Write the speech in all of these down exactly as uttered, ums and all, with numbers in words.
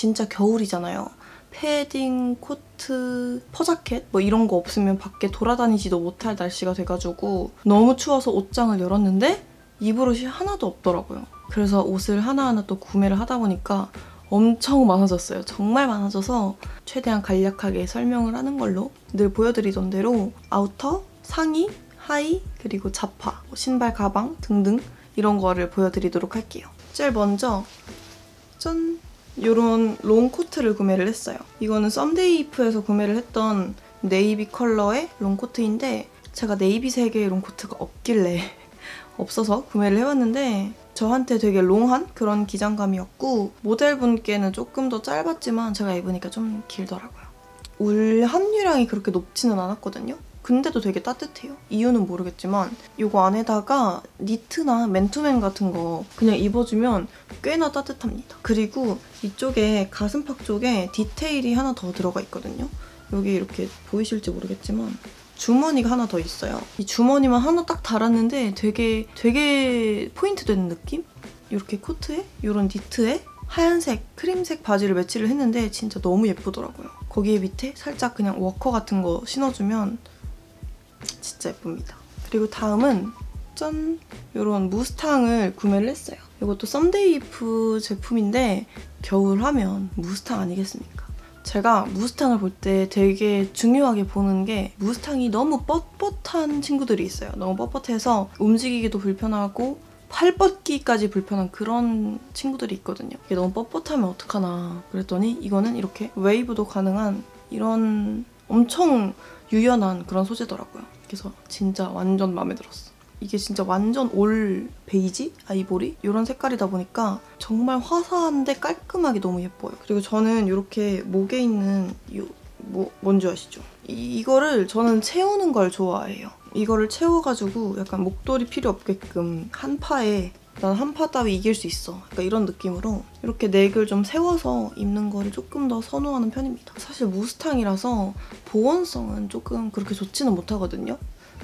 진짜 겨울이잖아요. 패딩, 코트, 퍼자켓 뭐 이런 거 없으면 밖에 돌아다니지도 못할 날씨가 돼가지고 너무 추워서 옷장을 열었는데 입을 옷이 하나도 없더라고요. 그래서 옷을 하나하나 또 구매를 하다 보니까 엄청 많아졌어요. 정말 많아져서 최대한 간략하게 설명을 하는 걸로 늘 보여드리던 대로 아우터, 상의, 하의, 그리고 자파, 신발, 가방 등등 이런 거를 보여드리도록 할게요. 제일 먼저 짠! 이런 롱 코트를 구매를 했어요. 이거는 썸데이프에서 구매를 했던 네이비 컬러의 롱 코트인데 제가 네이비색의 롱 코트가 없길래 없어서 구매를 해봤는데 저한테 되게 롱한 그런 기장감이었고 모델분께는 조금 더 짧았지만 제가 입으니까 좀 길더라고요. 울 함유량이 그렇게 높지는 않았거든요. 근데도 되게 따뜻해요. 이유는 모르겠지만 이거 안에다가 니트나 맨투맨 같은 거 그냥 입어주면 꽤나 따뜻합니다. 그리고 이쪽에 가슴팍 쪽에 디테일이 하나 더 들어가 있거든요. 여기 이렇게 보이실지 모르겠지만 주머니가 하나 더 있어요. 이 주머니만 하나 딱 달았는데 되게 되게 포인트 되는 느낌? 이렇게 코트에 이런 니트에 하얀색 크림색 바지를 매치를 했는데 진짜 너무 예쁘더라고요. 거기에 밑에 살짝 그냥 워커 같은 거 신어주면 진짜 예쁩니다. 그리고 다음은 짠! 이런 무스탕을 구매를 했어요. 이것도 썸데이프 제품인데 겨울 하면 무스탕 아니겠습니까? 제가 무스탕을 볼 때 되게 중요하게 보는 게 무스탕이 너무 뻣뻣한 친구들이 있어요. 너무 뻣뻣해서 움직이기도 불편하고 팔 뻗기까지 불편한 그런 친구들이 있거든요. 이게 너무 뻣뻣하면 어떡하나 그랬더니 이거는 이렇게 웨이브도 가능한 이런 엄청 유연한 그런 소재더라고요. 그래서 진짜 완전 마음에 들었어. 이게 진짜 완전 올 베이지? 아이보리? 이런 색깔이다 보니까 정말 화사한데 깔끔하게 너무 예뻐요. 그리고 저는 이렇게 목에 있는 이 뭐 뭔지 아시죠? 이, 이거를 저는 채우는 걸 좋아해요. 이거를 채워가지고 약간 목도리 필요 없게끔 한 파에 난 한 파 따위 이길 수 있어. 그러니까 이런 느낌으로 이렇게 넥을 좀 세워서 입는 거를 조금 더 선호하는 편입니다. 사실 무스탕이라서 보온성은 조금 그렇게 좋지는 못하거든요.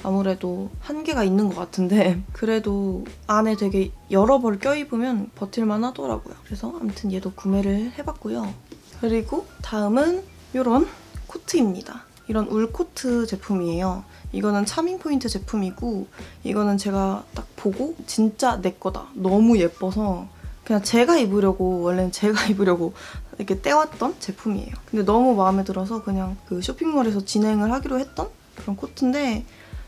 아무래도 한계가 있는 것 같은데 그래도 안에 되게 여러 벌 껴입으면 버틸만 하더라고요. 그래서 아무튼 얘도 구매를 해봤고요. 그리고 다음은 이런 코트입니다. 이런 울코트 제품이에요. 이거는 차밍포인트 제품이고 이거는 제가 딱 보고 진짜 내 거다. 너무 예뻐서 그냥 제가 입으려고 원래는 제가 입으려고 이렇게 떼왔던 제품이에요. 근데 너무 마음에 들어서 그냥 그 쇼핑몰에서 진행을 하기로 했던 그런 코트인데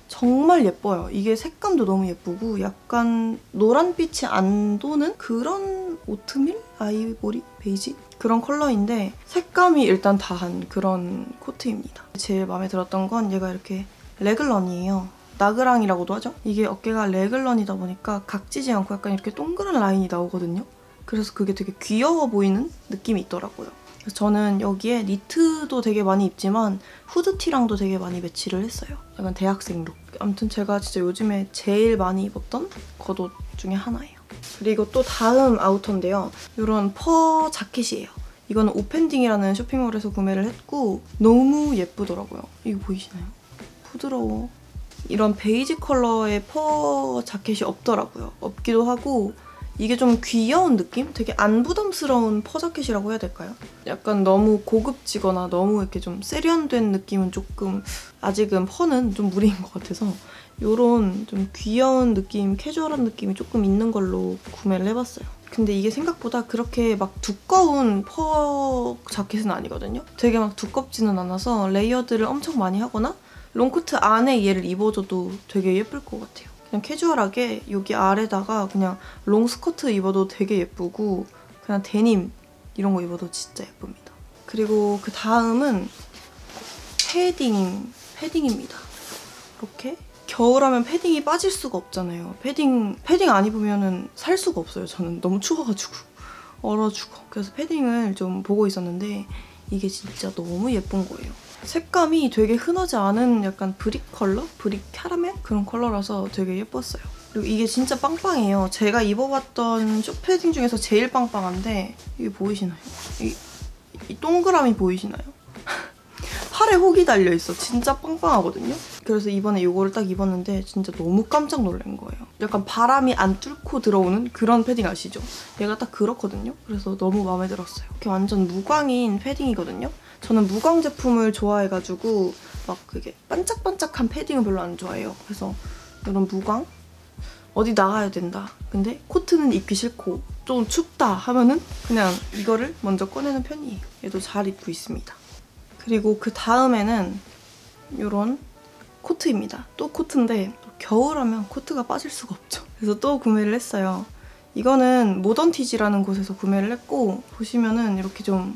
정말 예뻐요. 이게 색감도 너무 예쁘고 약간 노란빛이 안 도는 그런 오트밀? 아이보리? 베이지? 그런 컬러인데 색감이 일단 다한 그런 코트입니다. 제일 마음에 들었던 건 얘가 이렇게 레글런이에요. 나그랑이라고도 하죠? 이게 어깨가 레글런이다 보니까 각지지 않고 약간 이렇게 동그란 라인이 나오거든요. 그래서 그게 되게 귀여워 보이는 느낌이 있더라고요. 그래서 저는 여기에 니트도 되게 많이 입지만 후드티랑도 되게 많이 매치를 했어요. 약간 대학생 룩. 아무튼 제가 진짜 요즘에 제일 많이 입었던 겉옷 중에 하나예요. 그리고 또 다음 아우터인데요. 이런 퍼 자켓이에요. 이거는 오펜딩이라는 쇼핑몰에서 구매를 했고 너무 예쁘더라고요. 이거 보이시나요? 부드러워. 이런 베이지 컬러의 퍼 자켓이 없더라고요. 없기도 하고 이게 좀 귀여운 느낌? 되게 안 부담스러운 퍼 자켓이라고 해야 될까요? 약간 너무 고급지거나 너무 이렇게 좀 세련된 느낌은 조금 아직은 퍼는 좀 무리인 것 같아서 이런 좀 귀여운 느낌, 캐주얼한 느낌이 조금 있는 걸로 구매를 해봤어요. 근데 이게 생각보다 그렇게 막 두꺼운 퍼 자켓은 아니거든요? 되게 막 두껍지는 않아서 레이어드를 엄청 많이 하거나 롱코트 안에 얘를 입어줘도 되게 예쁠 것 같아요. 그냥 캐주얼하게 여기 아래다가 그냥 롱 스커트 입어도 되게 예쁘고 그냥 데님 이런 거 입어도 진짜 예쁩니다. 그리고 그 다음은 패딩, 패딩입니다. 이렇게 겨울하면 패딩이 빠질 수가 없잖아요. 패딩, 패딩 안 입으면 살 수가 없어요. 저는 너무 추워가지고 얼어 죽어. 그래서 패딩을 좀 보고 있었는데 이게 진짜 너무 예쁜 거예요. 색감이 되게 흔하지 않은 약간 브릭 컬러? 브릭 캐러멜? 그런 컬러라서 되게 예뻤어요. 그리고 이게 진짜 빵빵해요. 제가 입어봤던 쇼패딩 중에서 제일 빵빵한데 이게 보이시나요? 이, 이 동그라미 보이시나요? 팔에 혹이 달려있어. 진짜 빵빵하거든요? 그래서 이번에 이거를 딱 입었는데 진짜 너무 깜짝 놀란 거예요. 약간 바람이 안 뚫고 들어오는 그런 패딩 아시죠? 얘가 딱 그렇거든요. 그래서 너무 마음에 들었어요. 이렇게 완전 무광인 패딩이거든요. 저는 무광 제품을 좋아해가지고 막 그게 반짝반짝한 패딩을 별로 안 좋아해요. 그래서 이런 무광? 어디 나가야 된다. 근데 코트는 입기 싫고 좀 춥다 하면은 그냥 이거를 먼저 꺼내는 편이에요. 얘도 잘 입고 있습니다. 그리고 그 다음에는 이런 코트입니다. 또 코트인데 겨울하면 코트가 빠질 수가 없죠. 그래서 또 구매를 했어요. 이거는 모던티지라는 곳에서 구매를 했고 보시면은 이렇게 좀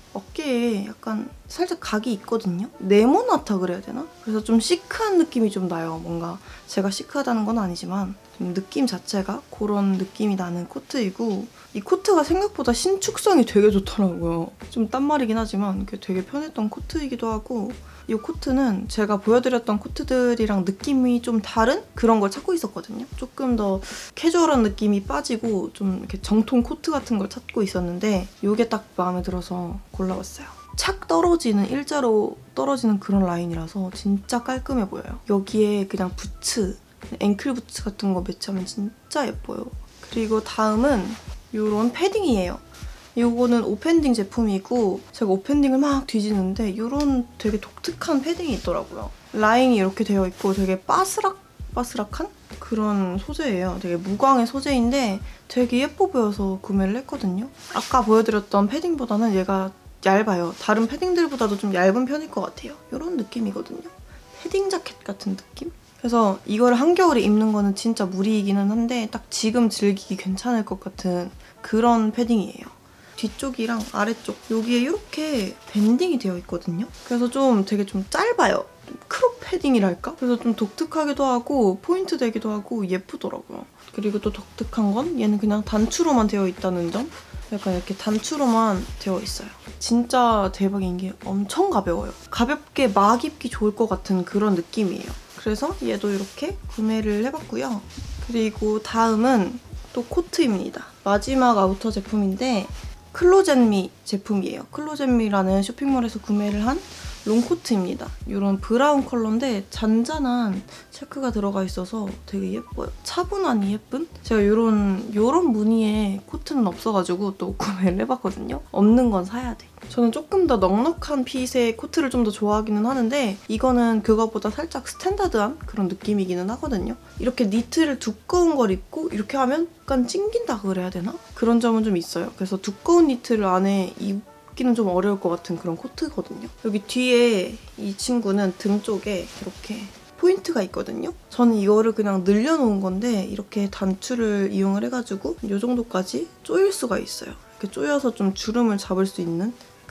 어깨에 약간 살짝 각이 있거든요. 네모나타 그래야 되나? 그래서 좀 시크한 느낌이 좀 나요. 뭔가 제가 시크하다는 건 아니지만 좀 느낌 자체가 그런 느낌이 나는 코트이고 이 코트가 생각보다 신축성이 되게 좋더라고요. 좀 딴말이긴 하지만 이게 되게 편했던 코트이기도 하고 이 코트는 제가 보여드렸던 코트들이랑 느낌이 좀 다른 그런 걸 찾고 있었거든요. 조금 더 캐주얼한 느낌이 빠지고 좀 이렇게 정통 코트 같은 걸 찾고 있었는데 이게 딱 마음에 들어서 골라봤어요. 착 떨어지는, 일자로 떨어지는 그런 라인이라서 진짜 깔끔해 보여요. 여기에 그냥 부츠, 앵클 부츠 같은 거 매치하면 진짜 예뻐요. 그리고 다음은 이런 패딩이에요. 이거는 오펜딩 제품이고 제가 오펜딩을 막 뒤지는데 이런 되게 독특한 패딩이 있더라고요. 라인이 이렇게 되어 있고 되게 바스락바스락한 그런 소재예요. 되게 무광의 소재인데 되게 예뻐 보여서 구매를 했거든요. 아까 보여드렸던 패딩보다는 얘가 얇아요. 다른 패딩들보다도 좀 얇은 편일 것 같아요. 이런 느낌이거든요. 패딩 자켓 같은 느낌? 그래서 이거를 한겨울에 입는 거는 진짜 무리이기는 한데 딱 지금 즐기기 괜찮을 것 같은 그런 패딩이에요. 뒤쪽이랑 아래쪽 여기에 이렇게 밴딩이 되어 있거든요. 그래서 좀 되게 좀 짧아요. 좀 크롭 패딩이랄까? 그래서 좀 독특하기도 하고 포인트 되기도 하고 예쁘더라고요. 그리고 또 독특한 건 얘는 그냥 단추로만 되어 있다는 점? 약간 이렇게 단추로만 되어 있어요. 진짜 대박인 게 엄청 가벼워요. 가볍게 막 입기 좋을 것 같은 그런 느낌이에요. 그래서 얘도 이렇게 구매를 해봤고요. 그리고 다음은 또 코트입니다. 마지막 아우터 제품인데 클로젯미 제품이에요. 클로젯미라는 쇼핑몰에서 구매를 한 롱코트입니다. 이런 브라운 컬러인데 잔잔한 체크가 들어가 있어서 되게 예뻐요. 차분하니 예쁜? 제가 이런 이런 무늬의 코트는 없어가지고 또 구매를 해봤거든요. 없는 건 사야 돼. 저는 조금 더 넉넉한 핏의 코트를 좀 더 좋아하기는 하는데 이거는 그거보다 살짝 스탠다드한 그런 느낌이기는 하거든요. 이렇게 니트를 두꺼운 걸 입고 이렇게 하면 약간 찡긴다 그래야 되나? 그런 점은 좀 있어요. 그래서 두꺼운 니트를 안에 입기는 좀 어려울 것 같은 그런 코트거든요. 여기 뒤에 이 친구는 등 쪽에 이렇게 포인트가 있거든요. 저는 이거를 그냥 늘려놓은 건데 이렇게 단추를 이용을 해가지고 이 정도까지 조일 수가 있어요. 이렇게 조여서 좀 주름을 잡을 수 있는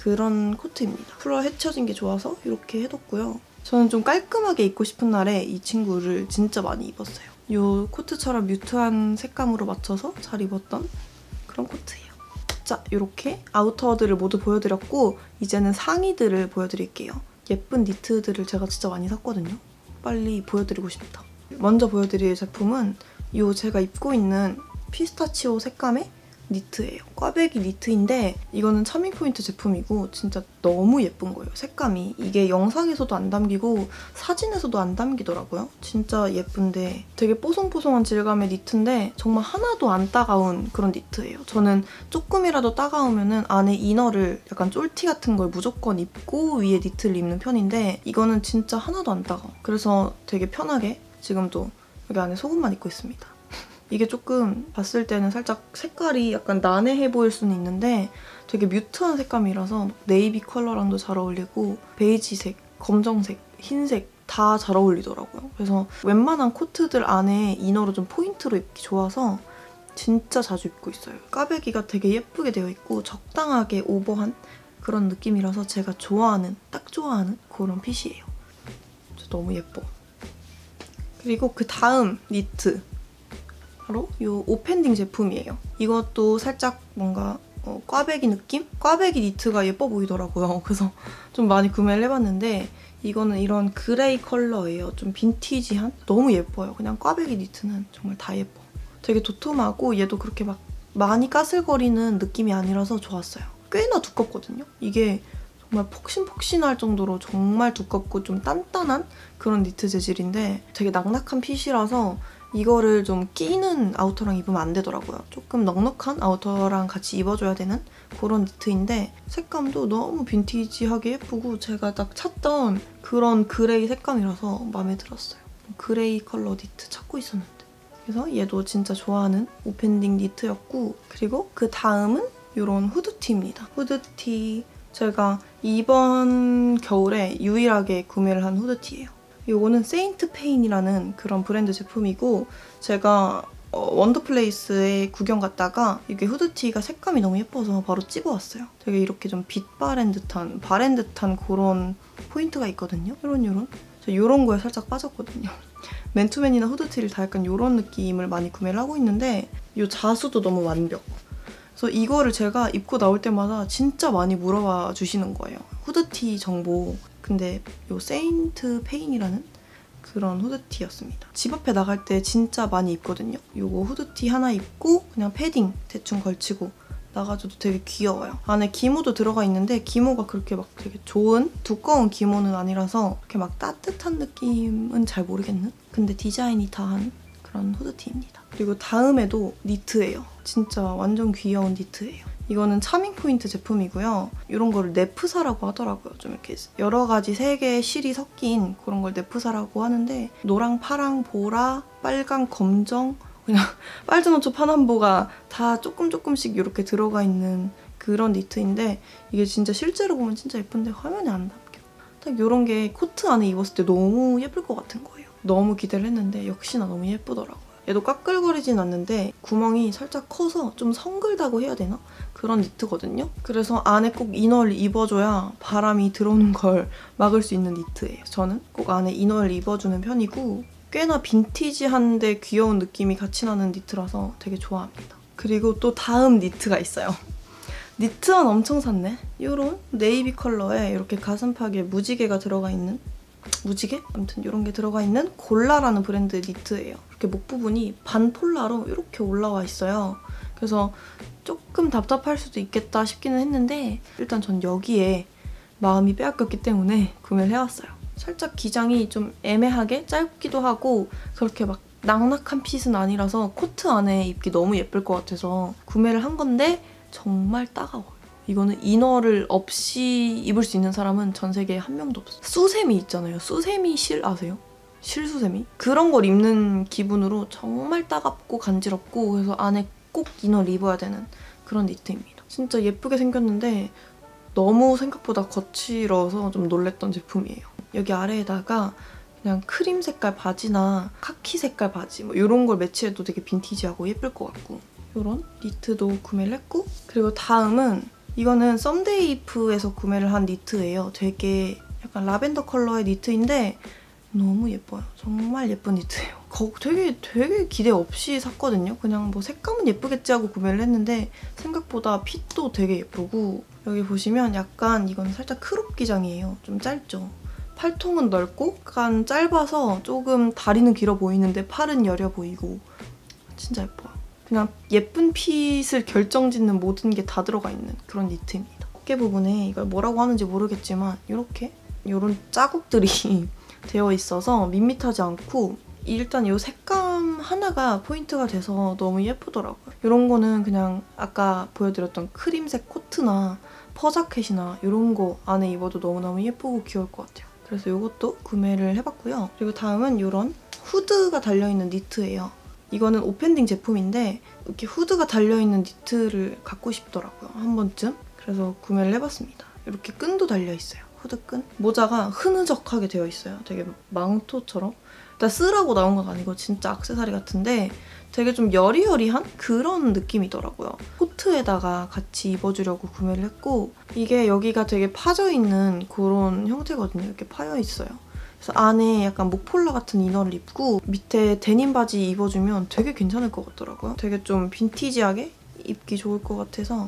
그런 코트입니다. 풀어 헤쳐진 게 좋아서 이렇게 해뒀고요. 저는 좀 깔끔하게 입고 싶은 날에 이 친구를 진짜 많이 입었어요. 이 코트처럼 뮤트한 색감으로 맞춰서 잘 입었던 그런 코트예요. 자, 이렇게 아우터들을 모두 보여드렸고 이제는 상의들을 보여드릴게요. 예쁜 니트들을 제가 진짜 많이 샀거든요. 빨리 보여드리고 싶다. 먼저 보여드릴 제품은 이 제가 입고 있는 피스타치오 색감의 니트예요. 꽈배기 니트인데 이거는 차밍포인트 제품이고 진짜 너무 예쁜 거예요. 색감이. 이게 영상에서도 안 담기고 사진에서도 안 담기더라고요. 진짜 예쁜데 되게 뽀송뽀송한 질감의 니트인데 정말 하나도 안 따가운 그런 니트예요. 저는 조금이라도 따가우면 안에 이너를 약간 쫄티 같은 걸 무조건 입고 위에 니트를 입는 편인데 이거는 진짜 하나도 안 따가워. 그래서 되게 편하게 지금도 여기 안에 속옷만 입고 있습니다. 이게 조금 봤을 때는 살짝 색깔이 약간 난해해 보일 수는 있는데 되게 뮤트한 색감이라서 네이비 컬러랑도 잘 어울리고 베이지색, 검정색, 흰색 다 잘 어울리더라고요. 그래서 웬만한 코트들 안에 이너로 좀 포인트로 입기 좋아서 진짜 자주 입고 있어요. 꽈배기가 되게 예쁘게 되어 있고 적당하게 오버한 그런 느낌이라서 제가 좋아하는, 딱 좋아하는 그런 핏이에요. 너무 예뻐. 그리고 그 다음 니트. 바로 이 오펜딩 제품이에요. 이것도 살짝 뭔가 어, 꽈배기 느낌? 꽈배기 니트가 예뻐 보이더라고요. 그래서 좀 많이 구매를 해봤는데 이거는 이런 그레이 컬러예요. 좀 빈티지한? 너무 예뻐요. 그냥 꽈배기 니트는 정말 다 예뻐. 되게 도톰하고 얘도 그렇게 막 많이 까슬거리는 느낌이 아니라서 좋았어요. 꽤나 두껍거든요. 이게 정말 폭신폭신할 정도로 정말 두껍고 좀 단단한 그런 니트 재질인데 되게 낙낙한 핏이라서 이거를 좀 끼는 아우터랑 입으면 안 되더라고요. 조금 넉넉한 아우터랑 같이 입어줘야 되는 그런 니트인데 색감도 너무 빈티지하게 예쁘고 제가 딱 찾던 그런 그레이 색감이라서 마음에 들었어요. 그레이 컬러 니트 찾고 있었는데. 그래서 얘도 진짜 좋아하는 오펜딩 니트였고 그리고 그 다음은 이런 후드티입니다. 후드티 제가 이번 겨울에 유일하게 구매를 한 후드티예요. 이거는 세인트 페인이라는 그런 브랜드 제품이고 제가 어, 원더플레이스에 구경 갔다가 이게 후드티가 색감이 너무 예뻐서 바로 찍어왔어요. 되게 이렇게 좀 빛 바랜 듯한 바랜 듯한 그런 포인트가 있거든요. 이런 이런 저 이런 거에 살짝 빠졌거든요. 맨투맨이나 후드티를 다 약간 이런 느낌을 많이 구매를 하고 있는데 이 자수도 너무 완벽. 그래서 이거를 제가 입고 나올 때마다 진짜 많이 물어봐 주시는 거예요. 후드티 정보. 근데 이 세인트 페인이라는 그런 후드티였습니다. 집 앞에 나갈 때 진짜 많이 입거든요. 이거 후드티 하나 입고 그냥 패딩 대충 걸치고 나가줘도 되게 귀여워요. 안에 기모도 들어가 있는데 기모가 그렇게 막 되게 좋은 두꺼운 기모는 아니라서 그렇게 막 따뜻한 느낌은 잘 모르겠는? 근데 디자인이 다한 그런 후드티입니다. 그리고 다음에도 니트예요. 진짜 완전 귀여운 니트예요. 이거는 차밍 포인트 제품이고요. 이런 거를 네프사라고 하더라고요. 좀 이렇게 여러 가지 세 개의 실이 섞인 그런 걸 네프사라고 하는데 노랑, 파랑, 보라, 빨강, 검정 그냥 빨주노초 파남보가 다 조금 조금씩 이렇게 들어가 있는 그런 니트인데 이게 진짜 실제로 보면 진짜 예쁜데 화면에 안 담겨. 딱 이런 게 코트 안에 입었을 때 너무 예쁠 것 같은 거예요. 너무 기대를 했는데 역시나 너무 예쁘더라고요. 얘도 까끌거리진 않는데 구멍이 살짝 커서 좀 성글다고 해야 되나? 그런 니트거든요. 그래서 안에 꼭 이너를 입어줘야 바람이 들어오는 걸 막을 수 있는 니트예요. 저는 꼭 안에 이너를 입어주는 편이고 꽤나 빈티지한데 귀여운 느낌이 같이 나는 니트라서 되게 좋아합니다. 그리고 또 다음 니트가 있어요. 니트만 엄청 샀네. 이런 네이비 컬러에 이렇게 가슴팍에 무지개가 들어가 있는 무지개? 아무튼 이런 게 들어가 있는 골라라는 브랜드 니트예요. 이렇게 목 부분이 반폴라로 이렇게 올라와 있어요. 그래서 조금 답답할 수도 있겠다 싶기는 했는데 일단 전 여기에 마음이 빼앗겼기 때문에 구매를 해왔어요. 살짝 기장이 좀 애매하게 짧기도 하고 그렇게 막 낙낙한 핏은 아니라서 코트 안에 입기 너무 예쁠 것 같아서 구매를 한 건데 정말 따가워요. 이거는 이너를 없이 입을 수 있는 사람은 전 세계에 한 명도 없어요. 수세미 있잖아요. 수세미 실 아세요? 실수세미? 그런 걸 입는 기분으로 정말 따갑고 간지럽고 그래서 안에 꼭 이너를 입어야 되는 그런 니트입니다. 진짜 예쁘게 생겼는데 너무 생각보다 거칠어서 좀 놀랬던 제품이에요. 여기 아래에다가 그냥 크림 색깔 바지나 카키 색깔 바지 뭐 이런 걸 매치해도 되게 빈티지하고 예쁠 것 같고 이런 니트도 구매를 했고 그리고 다음은 이거는 썸데이프에서 구매를 한 니트예요. 되게 약간 라벤더 컬러의 니트인데 너무 예뻐요. 정말 예쁜 니트예요. 되게 되게 기대 없이 샀거든요. 그냥 뭐 색감은 예쁘겠지 하고 구매를 했는데 생각보다 핏도 되게 예쁘고 여기 보시면 약간 이건 살짝 크롭 기장이에요. 좀 짧죠? 팔통은 넓고 약간 짧아서 조금 다리는 길어 보이는데 팔은 여려 보이고 진짜 예뻐요. 그냥 예쁜 핏을 결정짓는 모든 게 다 들어가 있는 그런 니트입니다. 어깨 부분에 이걸 뭐라고 하는지 모르겠지만 이렇게 이런 자국들이 되어 있어서 밋밋하지 않고 일단 이 색감 하나가 포인트가 돼서 너무 예쁘더라고요. 이런 거는 그냥 아까 보여드렸던 크림색 코트나 퍼자켓이나 이런 거 안에 입어도 너무너무 예쁘고 귀여울 것 같아요. 그래서 이것도 구매를 해봤고요. 그리고 다음은 이런 후드가 달려있는 니트예요. 이거는 오펜딩 제품인데 이렇게 후드가 달려있는 니트를 갖고 싶더라고요. 한 번쯤. 그래서 구매를 해봤습니다. 이렇게 끈도 달려있어요. 후드끈. 모자가 흐느적하게 되어 있어요. 되게 망토처럼. 일단 쓰라고 나온 건 아니고 진짜 액세서리 같은데 되게 좀 여리여리한 그런 느낌이더라고요. 코트에다가 같이 입어주려고 구매를 했고 이게 여기가 되게 파져있는 그런 형태거든요. 이렇게 파여있어요. 그래서 안에 약간 목폴라 같은 이너를 입고 밑에 데님 바지 입어주면 되게 괜찮을 것 같더라고요. 되게 좀 빈티지하게 입기 좋을 것 같아서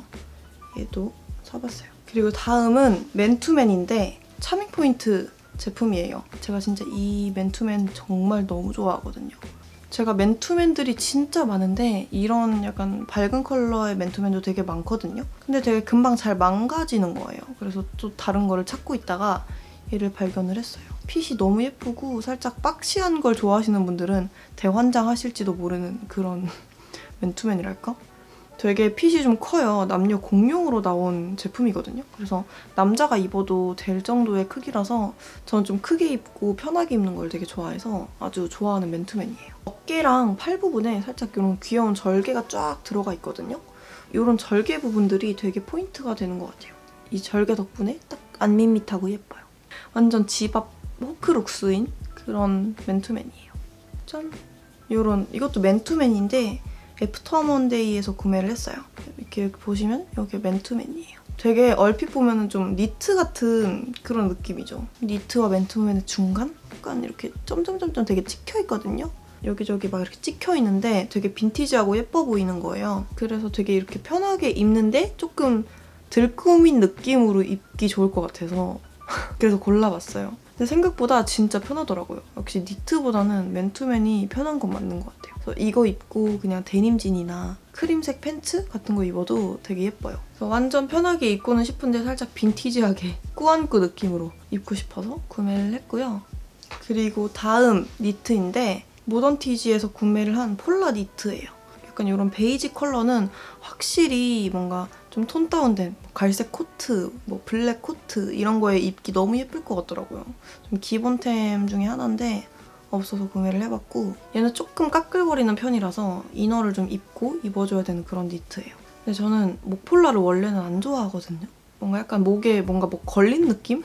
얘도 사봤어요. 그리고 다음은 맨투맨인데 차밍 포인트 제품이에요. 제가 진짜 이 맨투맨 정말 너무 좋아하거든요. 제가 맨투맨들이 진짜 많은데 이런 약간 밝은 컬러의 맨투맨도 되게 많거든요. 근데 되게 금방 잘 망가지는 거예요. 그래서 또 다른 거를 찾고 있다가 얘를 발견을 했어요. 핏이 너무 예쁘고 살짝 박시한 걸 좋아하시는 분들은 대환장하실지도 모르는 그런 맨투맨이랄까? 되게 핏이 좀 커요. 남녀 공용으로 나온 제품이거든요. 그래서 남자가 입어도 될 정도의 크기라서 저는 좀 크게 입고 편하게 입는 걸 되게 좋아해서 아주 좋아하는 맨투맨이에요. 어깨랑 팔 부분에 살짝 이런 귀여운 절개가 쫙 들어가 있거든요. 이런 절개 부분들이 되게 포인트가 되는 것 같아요. 이 절개 덕분에 딱 안 밋밋하고 예뻐요. 완전 집 앞 호크룩스인 그런 맨투맨이에요. 짠! 이런 이것도 맨투맨인데 애프터 먼데이에서 구매를 했어요. 이렇게 보시면 여기 맨투맨이에요. 되게 얼핏 보면 좀 니트 같은 그런 느낌이죠. 니트와 맨투맨의 중간? 약간 이렇게 점점점점 되게 찍혀있거든요. 여기저기 막 이렇게 찍혀있는데 되게 빈티지하고 예뻐 보이는 거예요. 그래서 되게 이렇게 편하게 입는데 조금 들꾸민 느낌으로 입기 좋을 것 같아서 그래서 골라봤어요. 근데 생각보다 진짜 편하더라고요. 역시 니트보다는 맨투맨이 편한 건 맞는 것 같아요. 그래서 이거 입고 그냥 데님진이나 크림색 팬츠 같은 거 입어도 되게 예뻐요. 그래서 완전 편하게 입고는 싶은데 살짝 빈티지하게 꾸안꾸 느낌으로 입고 싶어서 구매를 했고요. 그리고 다음 니트인데 모던티지에서 구매를 한 폴라 니트예요. 약간 이런 베이지 컬러는 확실히 뭔가 좀 톤 다운된 갈색 코트, 뭐 블랙 코트 이런 거에 입기 너무 예쁠 것 같더라고요. 좀 기본템 중에 하나인데 없어서 구매를 해봤고 얘는 조금 까끌거리는 편이라서 이너를 좀 입고 입어줘야 되는 그런 니트예요. 근데 저는 목폴라를 원래는 안 좋아하거든요. 뭔가 약간 목에 뭔가 뭐 걸린 느낌?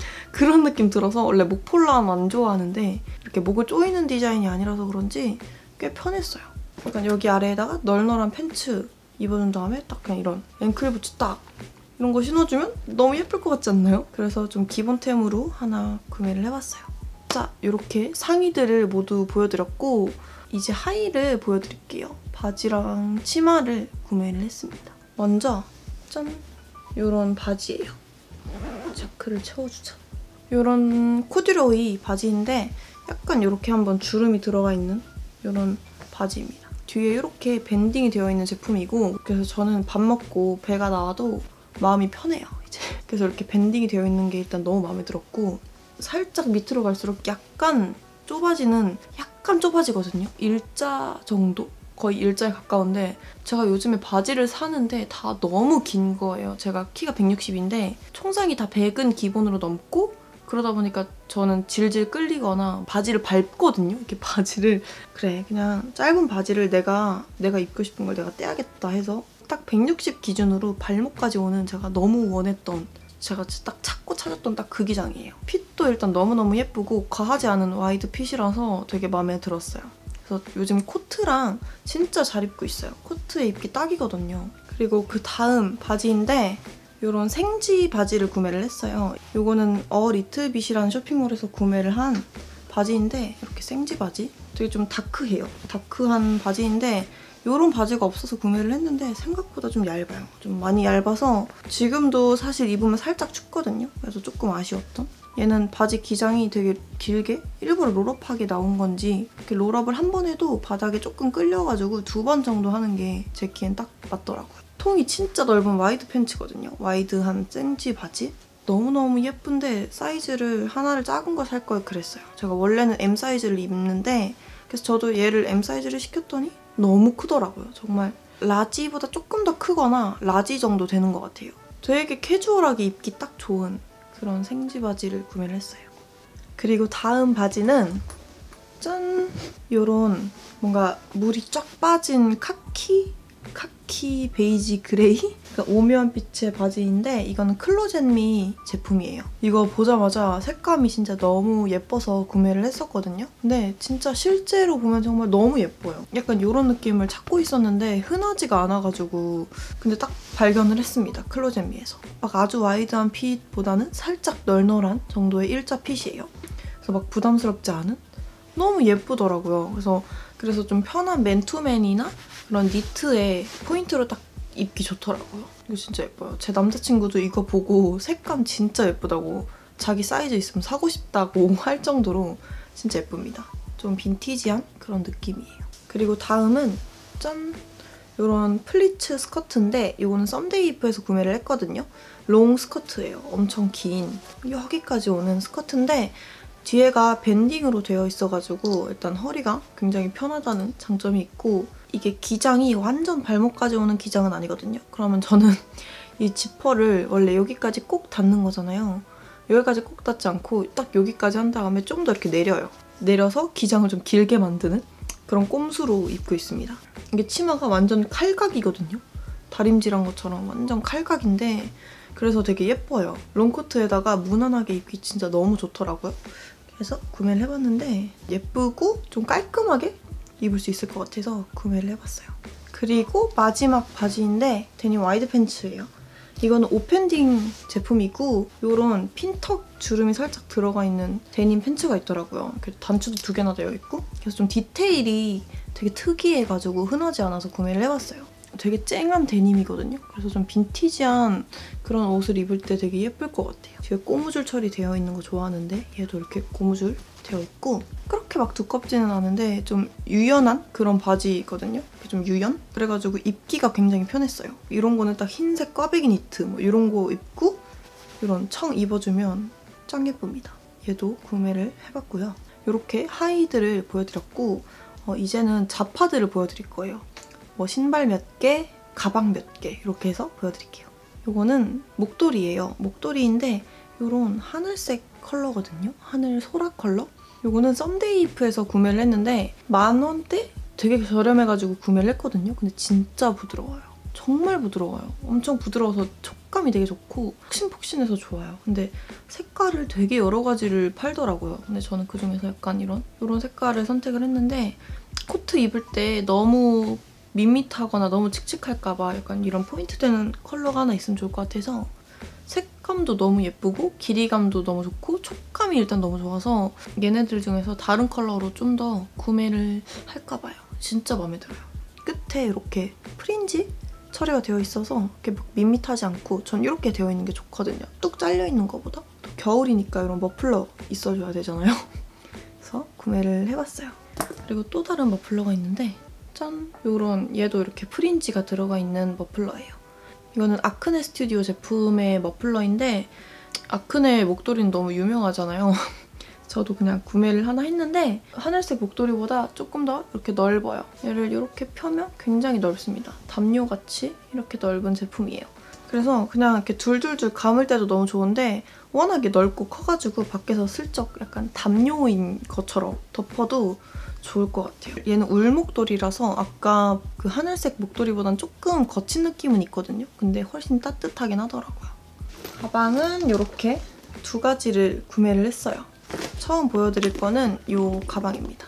그런 느낌 들어서 원래 목폴라는 안 좋아하는데 이렇게 목을 조이는 디자인이 아니라서 그런지 꽤 편했어요. 약간 여기 아래에다가 널널한 팬츠 입어준 다음에 딱 그냥 이런 앵클 부츠 딱 이런 거 신어주면 너무 예쁠 것 같지 않나요? 그래서 좀 기본템으로 하나 구매를 해봤어요. 자, 이렇게 상의들을 모두 보여드렸고 이제 하의를 보여드릴게요. 바지랑 치마를 구매를 했습니다. 먼저 짠! 이런 바지예요. 자크를 채워주자. 이런 코듀로이 바지인데 약간 이렇게 한번 주름이 들어가 있는 이런 바지입니다. 뒤에 이렇게 밴딩이 되어 있는 제품이고 그래서 저는 밥 먹고 배가 나와도 마음이 편해요, 이제. 그래서 이렇게 밴딩이 되어 있는 게 일단 너무 마음에 들었고 살짝 밑으로 갈수록 약간 좁아지는 약간 좁아지거든요. 일자 정도? 거의 일자에 가까운데 제가 요즘에 바지를 사는데 다 너무 긴 거예요. 제가 키가 백육십인데 총상이 다 백은 기본으로 넘고 그러다 보니까 저는 질질 끌리거나 바지를 밟거든요. 이렇게 바지를 그래 그냥 짧은 바지를 내가 내가 입고 싶은 걸 내가 떼야겠다 해서 딱 백육십 기준으로 발목까지 오는 제가 너무 원했던 제가 딱 찾고 찾았던 딱 그 기장이에요. 핏도 일단 너무너무 예쁘고 과하지 않은 와이드 핏이라서 되게 마음에 들었어요. 그래서 요즘 코트랑 진짜 잘 입고 있어요. 코트에 입기 딱이거든요. 그리고 그 다음 바지인데 이런 생지 바지를 구매를 했어요. 이거는 어 리틀빗이라는 쇼핑몰에서 구매를 한 바지인데 이렇게 생지 바지? 되게 좀 다크해요. 다크한 바지인데 이런 바지가 없어서 구매를 했는데 생각보다 좀 얇아요. 좀 많이 얇아서 지금도 사실 입으면 살짝 춥거든요. 그래서 조금 아쉬웠던? 얘는 바지 기장이 되게 길게 일부러 롤업하게 나온 건지 이렇게 롤업을 한 번 해도 바닥에 조금 끌려가지고 두 번 정도 하는 게 제 키엔 딱 맞더라고요. 통이 진짜 넓은 와이드 팬츠거든요. 와이드한 생지 바지? 너무너무 예쁜데 사이즈를 하나를 작은 거 살 걸 그랬어요. 제가 원래는 엠 사이즈를 입는데 그래서 저도 얘를 엠 사이즈를 시켰더니 너무 크더라고요. 정말 라지보다 조금 더 크거나 라지 정도 되는 것 같아요. 되게 캐주얼하게 입기 딱 좋은 그런 생지 바지를 구매를 했어요. 그리고 다음 바지는 짠! 요런 뭔가 물이 쫙 빠진 카키? 카키 베이지 그레이? 그러니까 오묘한 빛의 바지인데 이거는 클로젯미 제품이에요. 이거 보자마자 색감이 진짜 너무 예뻐서 구매를 했었거든요. 근데 진짜 실제로 보면 정말 너무 예뻐요. 약간 이런 느낌을 찾고 있었는데 흔하지가 않아가지고 근데 딱 발견을 했습니다. 클로젯미에서. 막 아주 와이드한 핏보다는 살짝 널널한 정도의 일자 핏이에요. 그래서 막 부담스럽지 않은? 너무 예쁘더라고요. 그래서 그래서 좀 편한 맨투맨이나 그런 니트에 포인트로 딱 입기 좋더라고요. 이거 진짜 예뻐요. 제 남자친구도 이거 보고 색감 진짜 예쁘다고 자기 사이즈 있으면 사고 싶다고 할 정도로 진짜 예쁩니다. 좀 빈티지한 그런 느낌이에요. 그리고 다음은 짠! 이런 플리츠 스커트인데 이거는 썸데이프에서 구매를 했거든요. 롱 스커트예요. 엄청 긴 여기까지 오는 스커트인데 뒤에가 밴딩으로 되어 있어가지고 일단 허리가 굉장히 편하다는 장점이 있고 이게 기장이 완전 발목까지 오는 기장은 아니거든요. 그러면 저는 이 지퍼를 원래 여기까지 꼭 닫는 거잖아요. 여기까지 꼭 닫지 않고 딱 여기까지 한 다음에 좀 더 이렇게 내려요. 내려서 기장을 좀 길게 만드는 그런 꼼수로 입고 있습니다. 이게 치마가 완전 칼각이거든요. 다림질한 것처럼 완전 칼각인데 그래서 되게 예뻐요. 롱코트에다가 무난하게 입기 진짜 너무 좋더라고요. 그래서 구매를 해봤는데 예쁘고 좀 깔끔하게 입을 수 있을 것 같아서 구매를 해봤어요. 그리고 마지막 바지인데 데님 와이드 팬츠예요. 이거는 오펜딩 제품이고 이런 핀턱 주름이 살짝 들어가 있는 데님 팬츠가 있더라고요. 단추도 두 개나 되어 있고 그래서 좀 디테일이 되게 특이해가지고 흔하지 않아서 구매를 해봤어요. 되게 쨍한 데님이거든요. 그래서 좀 빈티지한 그런 옷을 입을 때 되게 예쁠 것 같아요. 뒤에 고무줄 처리되어 있는 거 좋아하는데 얘도 이렇게 고무줄 되어 있고 그렇게 막 두껍지는 않은데 좀 유연한 그런 바지거든요. 좀 유연? 그래가지고 입기가 굉장히 편했어요. 이런 거는 딱 흰색 꽈배기 니트 뭐 이런 거 입고 이런 청 입어주면 짱 예쁩니다. 얘도 구매를 해봤고요. 이렇게 하이들을 보여드렸고 어, 이제는 자파들을 보여드릴 거예요. 뭐 신발 몇 개, 가방 몇 개 이렇게 해서 보여드릴게요. 이거는 목도리예요. 목도리인데 이런 하늘색 컬러거든요. 하늘 소라 컬러? 이거는 썸데이프에서 구매를 했는데 만 원대? 되게 저렴해가지고 구매를 했거든요. 근데 진짜 부드러워요. 정말 부드러워요. 엄청 부드러워서 촉감이 되게 좋고 폭신폭신해서 좋아요. 근데 색깔을 되게 여러 가지를 팔더라고요. 근데 저는 그중에서 약간 이런 이런 색깔을 선택을 했는데 코트 입을 때 너무 밋밋하거나 너무 칙칙할까 봐 약간 이런 포인트 되는 컬러가 하나 있으면 좋을 것 같아서 색감도 너무 예쁘고 길이감도 너무 좋고 촉감이 일단 너무 좋아서 얘네들 중에서 다른 컬러로 좀 더 구매를 할까 봐요. 진짜 마음에 들어요. 끝에 이렇게 프린지 처리가 되어 있어서 이렇게 밋밋하지 않고 전 이렇게 되어 있는 게 좋거든요. 뚝 잘려있는 것보다. 또 겨울이니까 이런 머플러 있어줘야 되잖아요. 그래서 구매를 해봤어요. 그리고 또 다른 머플러가 있는데 짠! 이런 얘도 이렇게 프린지가 들어가 있는 머플러예요. 이거는 아크네 스튜디오 제품의 머플러인데 아크네 목도리는 너무 유명하잖아요. 저도 그냥 구매를 하나 했는데 하늘색 목도리보다 조금 더 이렇게 넓어요. 얘를 이렇게 펴면 굉장히 넓습니다. 담요같이 이렇게 넓은 제품이에요. 그래서 그냥 이렇게 둘둘둘 감을 때도 너무 좋은데 워낙에 넓고 커가지고 밖에서 슬쩍 약간 담요인 것처럼 덮어도 좋을 것 같아요. 얘는 울 목도리라서 아까 그 하늘색 목도리보단 조금 거친 느낌은 있거든요. 근데 훨씬 따뜻하긴 하더라고요. 가방은 이렇게 두 가지를 구매를 했어요. 처음 보여드릴 거는 이 가방입니다.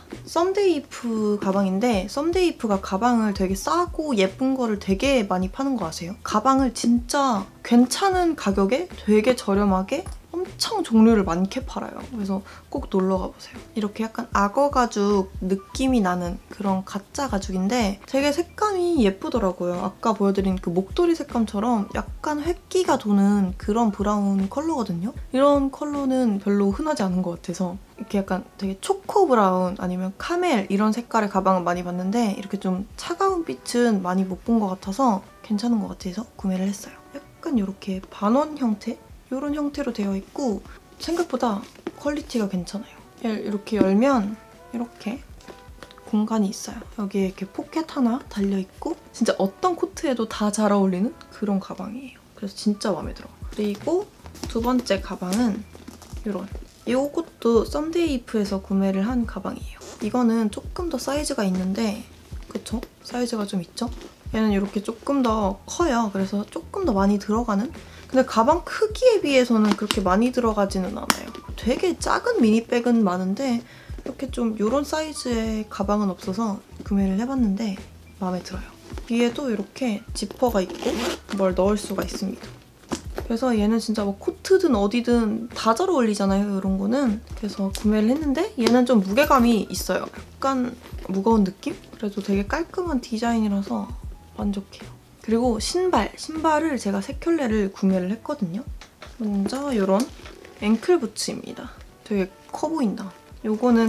썸데이프 가방인데 썸데이프가 가방을 되게 싸고 예쁜 거를 되게 많이 파는 거 아세요? 가방을 진짜 괜찮은 가격에 되게 저렴하게 엄청 종류를 많게 팔아요. 그래서 꼭 놀러 가보세요. 이렇게 약간 악어 가죽 느낌이 나는 그런 가짜 가죽인데 되게 색감이 예쁘더라고요. 아까 보여드린 그 목도리 색감처럼 약간 획기가 도는 그런 브라운 컬러거든요. 이런 컬러는 별로 흔하지 않은 것 같아서 이렇게 약간 되게 초코 브라운 아니면 카멜 이런 색깔의 가방은 많이 봤는데 이렇게 좀 차가운 빛은 많이 못 본 것 같아서 괜찮은 것 같아서 구매를 했어요. 약간 이렇게 반원 형태? 이런 형태로 되어 있고 생각보다 퀄리티가 괜찮아요. 이렇게 열면 이렇게 공간이 있어요. 여기에 이렇게 포켓 하나 달려있고 진짜 어떤 코트에도 다 잘 어울리는 그런 가방이에요. 그래서 진짜 마음에 들어. 그리고 두 번째 가방은 이런 이것도 썸데이프에서 구매를 한 가방이에요. 이거는 조금 더 사이즈가 있는데 그쵸? 사이즈가 좀 있죠? 얘는 이렇게 조금 더 커요. 그래서 조금 더 많이 들어가는? 근데 가방 크기에 비해서는 그렇게 많이 들어가지는 않아요. 되게 작은 미니백은 많은데 이렇게 좀 이런 사이즈의 가방은 없어서 구매를 해봤는데 마음에 들어요. 위에도 이렇게 지퍼가 있고 뭘 넣을 수가 있습니다. 그래서 얘는 진짜 뭐 코트든 어디든 다 잘 어울리잖아요, 이런 거는. 그래서 구매를 했는데 얘는 좀 무게감이 있어요. 약간 무거운 느낌? 그래도 되게 깔끔한 디자인이라서 만족해요. 그리고 신발! 신발을 제가 세 켤레를 구매를 했거든요. 먼저 이런 앵클 부츠입니다. 되게 커 보인다. 요거는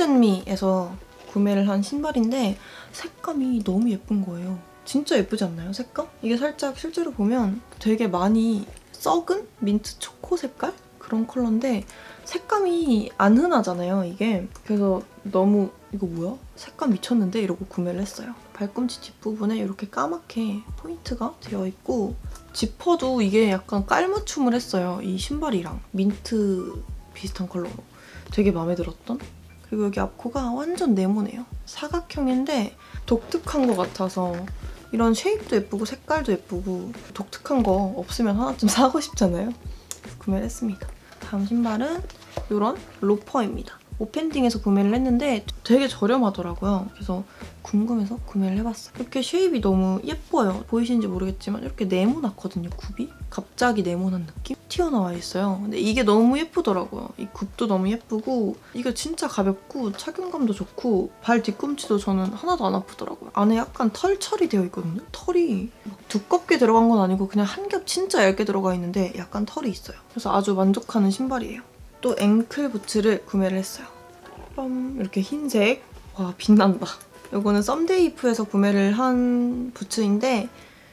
클로젯미에서 구매를 한 신발인데 색감이 너무 예쁜 거예요. 진짜 예쁘지 않나요, 색감? 이게 살짝 실제로 보면 되게 많이 썩은 민트 초코 색깔? 그런 컬러인데 색감이 안 흔하잖아요, 이게. 그래서 너무 이거 뭐야? 색감 미쳤는데? 이러고 구매를 했어요. 발꿈치 뒷부분에 이렇게 까맣게 포인트가 되어 있고 지퍼도 이게 약간 깔맞춤을 했어요. 이 신발이랑 민트 비슷한 컬러로. 되게 마음에 들었던? 그리고 여기 앞코가 완전 네모네요. 사각형인데 독특한 것 같아서 이런 쉐입도 예쁘고 색깔도 예쁘고 독특한 거 없으면 하나쯤 사고 싶잖아요. 구매를 했습니다. 다음 신발은 이런 로퍼입니다. 오펜딩에서 구매를 했는데 되게 저렴하더라고요. 그래서 궁금해서 구매를 해봤어요. 이렇게 쉐입이 너무 예뻐요. 보이시는지 모르겠지만 이렇게 네모났거든요, 굽이. 갑자기 네모난 느낌? 튀어나와 있어요. 근데 이게 너무 예쁘더라고요. 이 굽도 너무 예쁘고 이거 진짜 가볍고 착용감도 좋고 발 뒤꿈치도 저는 하나도 안 아프더라고요. 안에 약간 털 처리되어 있거든요. 털이 막 두껍게 들어간 건 아니고 그냥 한 겹 진짜 얇게 들어가 있는데 약간 털이 있어요. 그래서 아주 만족하는 신발이에요. 또 앵클 부츠를 구매를 했어요. 빰, 이렇게 흰색. 와, 빛난다. 이거는 썸데이프에서 구매를 한 부츠인데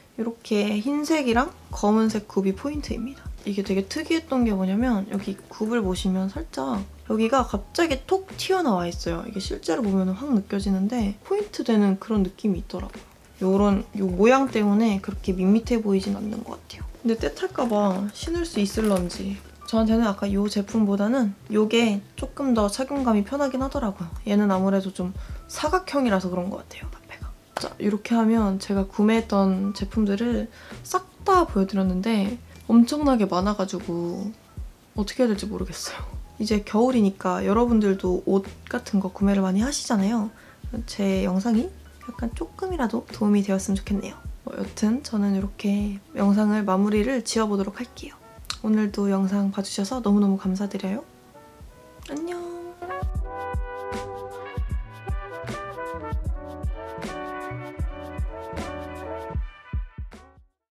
이렇게 흰색이랑 검은색 굽이 포인트입니다. 이게 되게 특이했던 게 뭐냐면 여기 굽을 보시면 살짝 여기가 갑자기 톡 튀어나와 있어요. 이게 실제로 보면 확 느껴지는데 포인트 되는 그런 느낌이 있더라고요. 요런 요 모양 때문에 그렇게 밋밋해 보이진 않는 것 같아요. 근데 때탈까 봐 신을 수 있을런지 저한테는 아까 이 제품보다는 이게 조금 더 착용감이 편하긴 하더라고요. 얘는 아무래도 좀 사각형이라서 그런 것 같아요, 앞에가. 자, 이렇게 하면 제가 구매했던 제품들을 싹 다 보여드렸는데 엄청나게 많아가지고 어떻게 해야 될지 모르겠어요. 이제 겨울이니까 여러분들도 옷 같은 거 구매를 많이 하시잖아요. 제 영상이 약간 조금이라도 도움이 되었으면 좋겠네요. 뭐 여튼 저는 이렇게 영상을 마무리를 지어보도록 할게요. 오늘도 영상 봐주셔서 너무너무 감사드려요. 안녕!